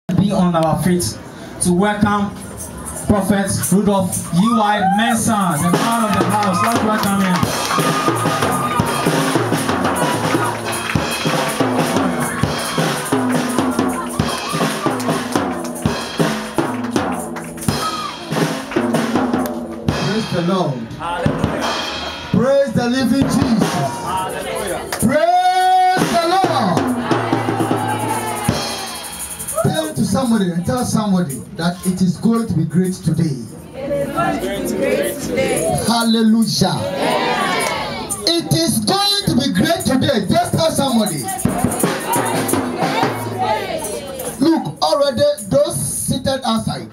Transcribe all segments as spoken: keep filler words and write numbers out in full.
Be on our feet to welcome Prophet Rudolph U I Mensah, the man of the house. Let's welcome him. Praise the Lord. Hallelujah. Praise the living Jesus. Hallelujah. Praise the Lord. Tell to somebody and tell somebody that it is going to be great today. It is going to be great today. Hallelujah. It is going to be great today. Just tell somebody. Look, already those seated outside,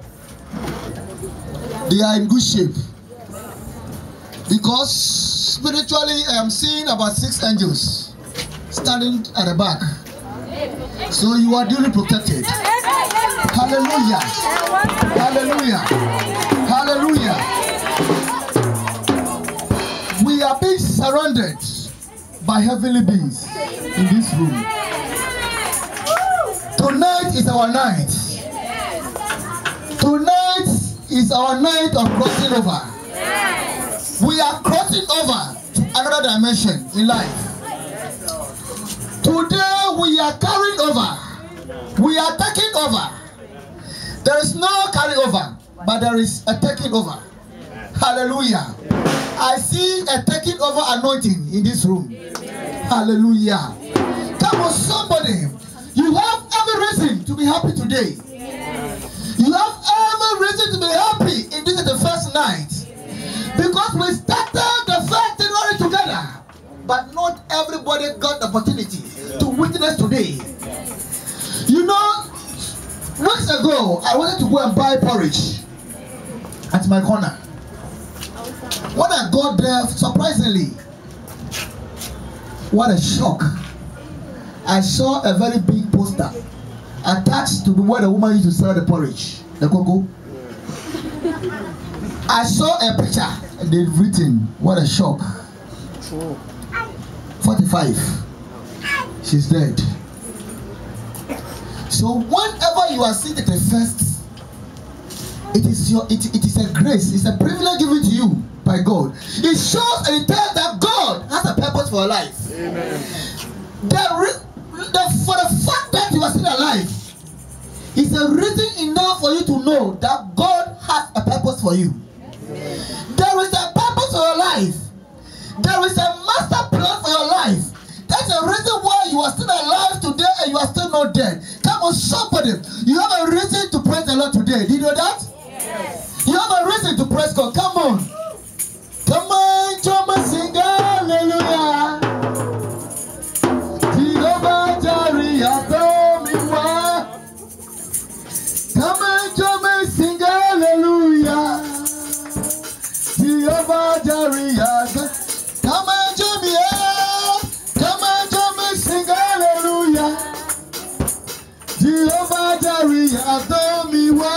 they are in good shape. Because spiritually I am seeing about six angels standing at the back. So you are duly protected. Hallelujah. Hallelujah. Hallelujah. We are being surrounded by heavenly beings in this room. Tonight is our night. Tonight is our night of crossing over. We are crossing over to another dimension in life. Today we are carrying over. We are taking over. There is no carry over, but there is a taking over. Hallelujah. I see a taking over anointing in this room. Hallelujah. Come on, somebody. You have every reason to be happy today. You have every reason to be happy. And this is the first night. Because we started the first January together. But not everybody got the opportunity to witness today. You know, weeks ago, I wanted to go and buy porridge at my corner. When I got there, surprisingly, what a shock. I saw a very big poster attached to the where the woman used to sell the porridge, the cocoa. I saw a picture and they've written, what a shock. forty-five. She's dead. So whenever you are seated at the first, it is your it, it is a grace, it's a privilege given to you by God. It shows and it tells that God has a purpose for your life. Amen. The, the, for the fact that you are still alive is a reason enough for you to know that God has a purpose for you. Amen. There is a purpose for your life. There is a master plan for your life. That's the reason why you are still alive today and you are still not dead. Come on, somebody. You have a reason to praise the Lord today. Did you know that? Yes. You have a reason to praise God. Come on. Come on, come on, sing hallelujah. Jehovah Jireh, Adomiwa. Come on, come on, sing hallelujah. Jehovah Jireh, come on, Jimmy. Come on, Jimmy, sing hallelujah. Jehovah Jireh, Adomiwa.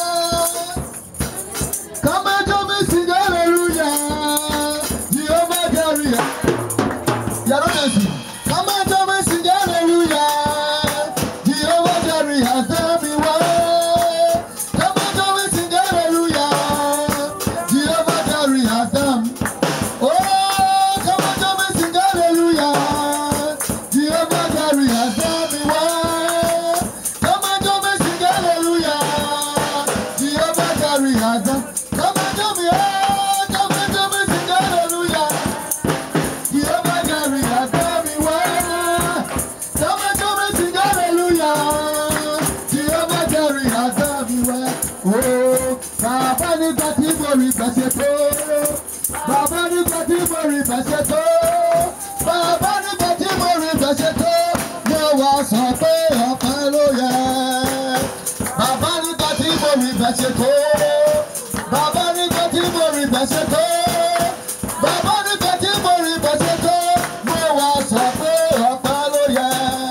Come on, Jimmy, sing hallelujah. Jehovah Jireh. You are not dancing. Come on, Jimmy, sing hallelujah. Jehovah Jireh, Adomiwa. Come on, Jimmy, sing hallelujah. Jehovah Jireh, Adomiwa. Oh, come on, Jimmy, sing hallelujah. Jehovah Jireh, Adomiwa. Come on, Jimmy, sing hallelujah. Jehovah Jireh, Adomiwa. Come on, Jimmy, oh, come on, Jimmy, sing hallelujah. Jehovah Jireh, Adomiwa. Come on, Jimmy, sing hallelujah. Jehovah Jireh, Adomiwa. Oh, Baba ni kati bori baseto. Baba ni kati bori baseto. Baba ni kati bori baseto. Mo wa sọ pé ọpẹ́ ló yẹ. Baba ni kati bori baseto. Baba ni kati bori baseto. Baba ni kati bori baseto. Mo wa sọ pé ọpẹ́ ló yẹ.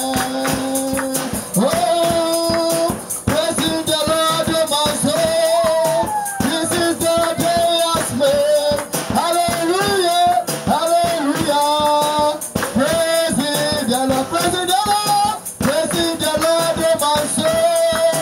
Oh, praising the Lord, oh my soul. This is the day He has made. Hallelujah, hallelujah. Praising the Lord, praising the Lord, praising the Lord, oh my soul.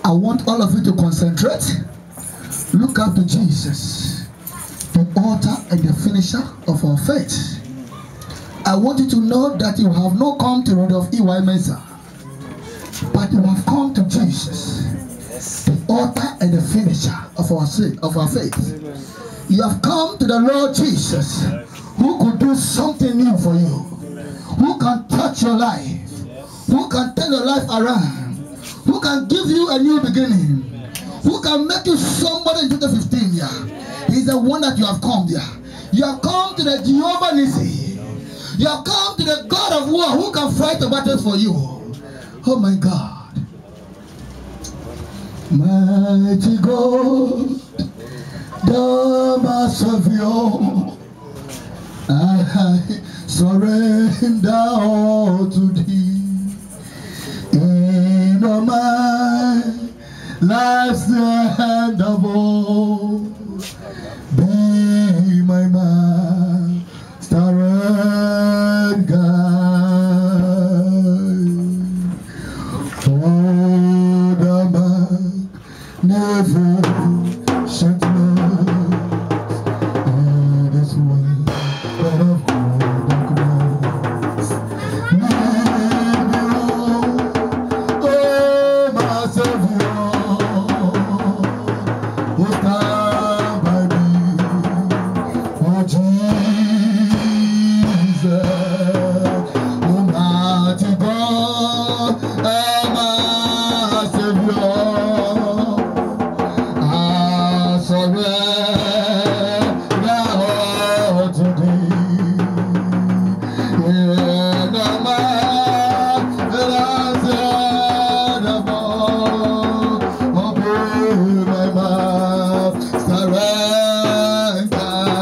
I want all of you to concentrate. Look up to Jesus, the author and the finisher of our faith. I want you to know that you have not come to Rudolph E Y Mensah, but you have come to Jesus, the author and the finisher of our faith. Of our faith. You have come to the Lord Jesus, who could do something new for you, who can touch your life, who can turn your life around, who can give you a new beginning, who can make you somebody in twenty fifteen. Yeah, He's the one that you have come. Yeah, you have come to the Jehovah Nissi. You have come to the God of war who can fight the battles for you. Oh my God. Mighty God, the my Savior, I surrender all to Thee. In all my life's hand of all, be my master and guide. Oh, the man never shut close in this world that of darkness. Lead me on, oh my Savior, who stand by me, oh Jesus, oh mighty God, oh my Savior, I surrender all to Thee. In the mighty hand of all, obey my master and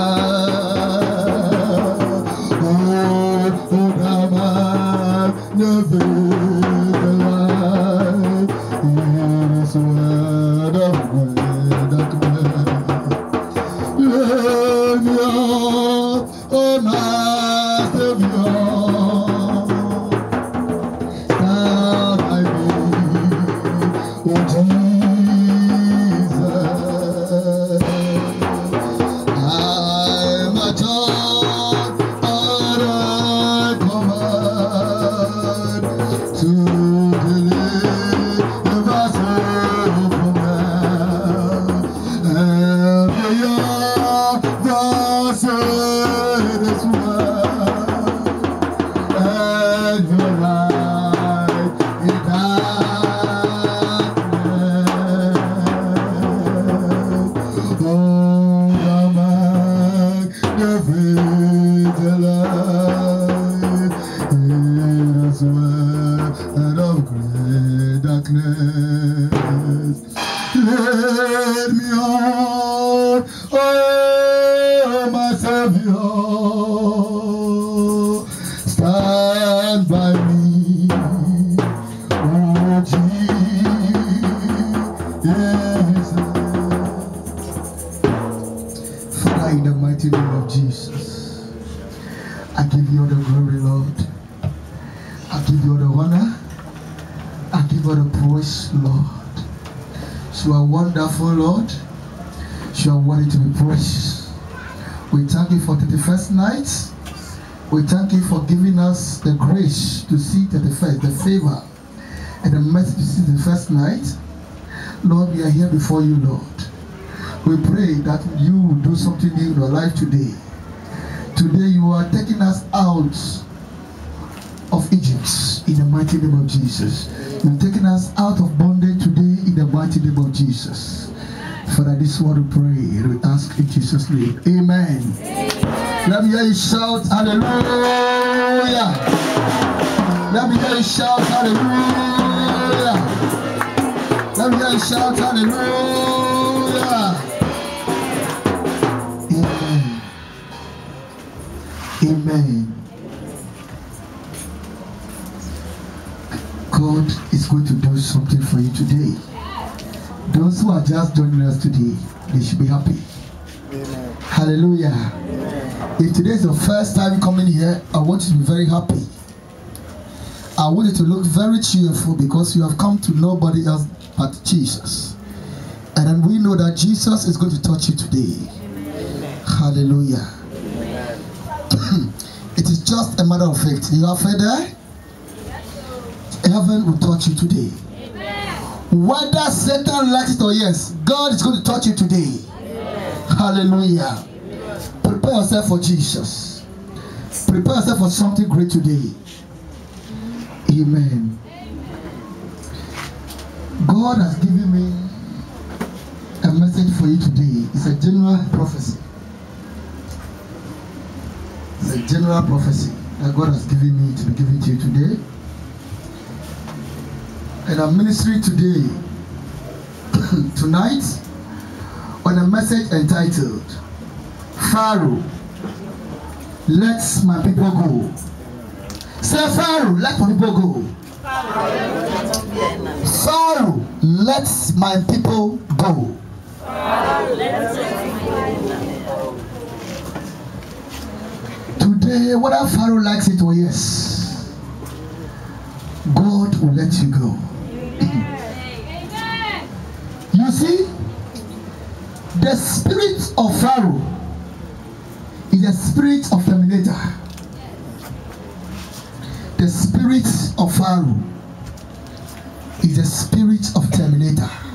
guide. Oh, oh, thou man, never the light in this world of darkness. Let me on, oh my Savior, stand by me, oh Jesus. I'm a child, and I command to deliver soul from hell. And beyond the saddest world, and your light in darkness. Oh, the magnificent light in this world of great darkness. Let me on, oh my Savior, stand by me, oh Jesus. Father, in the mighty name of Jesus, I give you all the glory, Lord. I give you all the honor. I give you all the praise, Lord. You are wonderful, Lord. You are worthy to be praised. We thank you for the thirty-first night. We thank you for giving us the grace to see the thirty-first, the favor, and the mercy to see the first night. Lord, we are here before you, Lord. We pray that you will do something new in our life today. Today you are taking us out of Egypt in the mighty name of Jesus. You're taking us out of bondage today in the mighty name of Jesus. Father, this is what we pray. We ask in Jesus' name. Amen. Amen. Let me hear you shout hallelujah. Let me hear you shout hallelujah. Let me hear you shout hallelujah. Amen. Amen. God is going to do something for you today. Those who are just joining us today, they should be happy. Amen. Hallelujah. Amen. If today is the first time coming here, I want you to be very happy. I want you to look very cheerful because you have come to nobody else but Jesus. And then we know that Jesus is going to touch you today. Amen. Hallelujah. Amen. It is just a matter of faith. You have faith there? Heaven will touch you today. Amen. Whether Satan likes it or yes, God is going to touch you today. Amen. Hallelujah. Amen. Prepare yourself for Jesus. Prepare yourself for something great today. Amen. God has given me a message for you today. It's a general prophecy. It's a general prophecy that God has given me to be given to you today. And I'm ministering today, tonight, on a message entitled, Pharaoh, let my people go. Say, Pharaoh, let my people go. Pharaoh, let my people go. Today, whether Pharaoh likes it or yes, God will let you go. You see, the spirit of Pharaoh is a spirit of terminator. The spirit of Pharaoh is a spirit of terminator.